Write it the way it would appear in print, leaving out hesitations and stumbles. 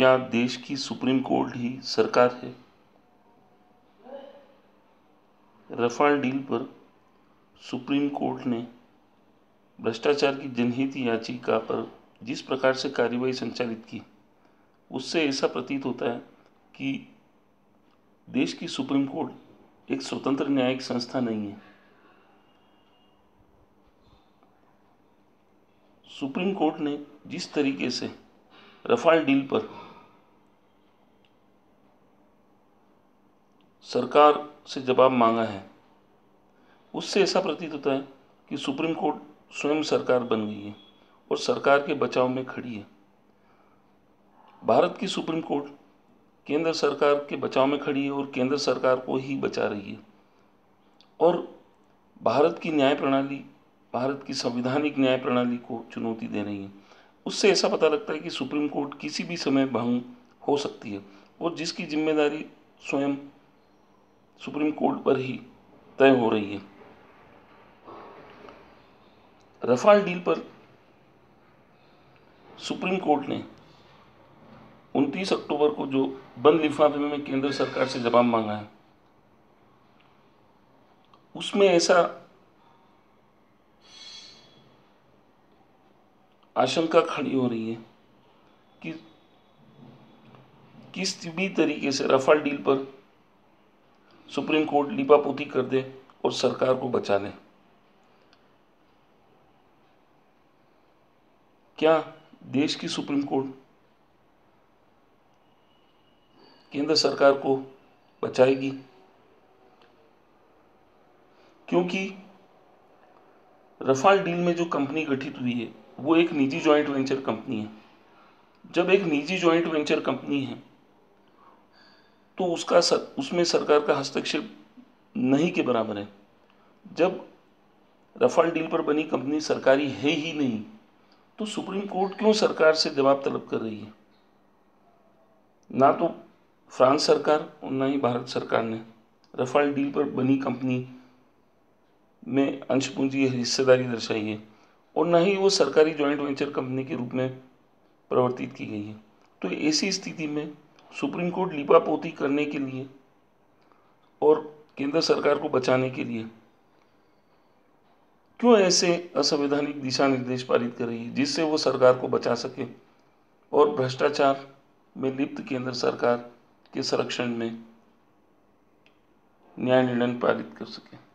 क्या देश की सुप्रीम कोर्ट ही सरकार है? रफाल डील पर सुप्रीम कोर्ट ने भ्रष्टाचार की जनहित याचिका पर जिस प्रकार से कार्रवाई संचालित की, उससे ऐसा प्रतीत होता है कि देश की सुप्रीम कोर्ट एक स्वतंत्र न्यायिक संस्था नहीं है। सुप्रीम कोर्ट ने जिस तरीके से रफाल डील पर सरकार से जवाब मांगा है, उससे ऐसा प्रतीत होता है कि सुप्रीम कोर्ट स्वयं सरकार बन गई है और सरकार के बचाव में खड़ी है। भारत की सुप्रीम कोर्ट केंद्र सरकार के बचाव में खड़ी है और केंद्र सरकार को ही बचा रही है। और भारत की न्याय प्रणाली, भारत की संवैधानिक न्याय प्रणाली को चुनौती दे रही है। उससे ऐसा पता लगता है कि सुप्रीम कोर्ट किसी भी समय भंग हो सकती है और जिसकी जिम्मेदारी स्वयं सुप्रीम कोर्ट पर ही तय हो रही है। रफाल डील पर सुप्रीम कोर्ट ने 29 अक्टूबर को जो बंद लिफाफे में केंद्र सरकार से जवाब मांगा है, उसमें ऐसा आशंका खड़ी हो रही है कि किसी भी तरीके से रफाल डील पर सुप्रीम कोर्ट लीपापोती कर दे और सरकार को बचा ले। क्या देश की सुप्रीम कोर्ट केंद्र सरकार को बचाएगी? क्योंकि रफाल डील में जो कंपनी गठित हुई है वो एक निजी जॉइंट वेंचर कंपनी है। जब एक निजी जॉइंट वेंचर कंपनी है तो उसमें सरकार का हस्तक्षेप नहीं के बराबर है। जब रफाल डील पर बनी कंपनी सरकारी है ही नहीं, तो सुप्रीम कोर्ट क्यों सरकार से जवाब तलब कर रही है? ना तो फ्रांस सरकार और ना ही भारत सरकार ने रफाल डील पर बनी कंपनी में अंश पूंजी हिस्सेदारी दर्शाई है और ना ही वो सरकारी जॉइंट वेंचर कंपनी के रूप में प्रवर्तित की गई है। तो ऐसी स्थिति में सुप्रीम कोर्ट लीपापोती करने के लिए और केंद्र सरकार को बचाने के लिए क्यों ऐसे असंवैधानिक दिशा निर्देश पारित कर रही है जिससे वो सरकार को बचा सके और भ्रष्टाचार में लिप्त केंद्र सरकार के संरक्षण में न्याय निर्णय पारित कर सके।